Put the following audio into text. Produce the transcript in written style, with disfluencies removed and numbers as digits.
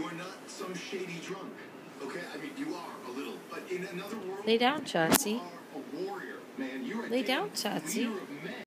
You're not some shady drunk, okay? I mean, you are a little, but in another world, Lay down, Chauncey. you are a warrior, man. You're a Lay damn down, Chauncey. leader of men.